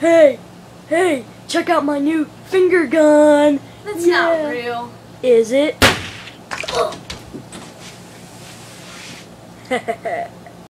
Hey, hey, check out my new finger gun. That's not real. Is it?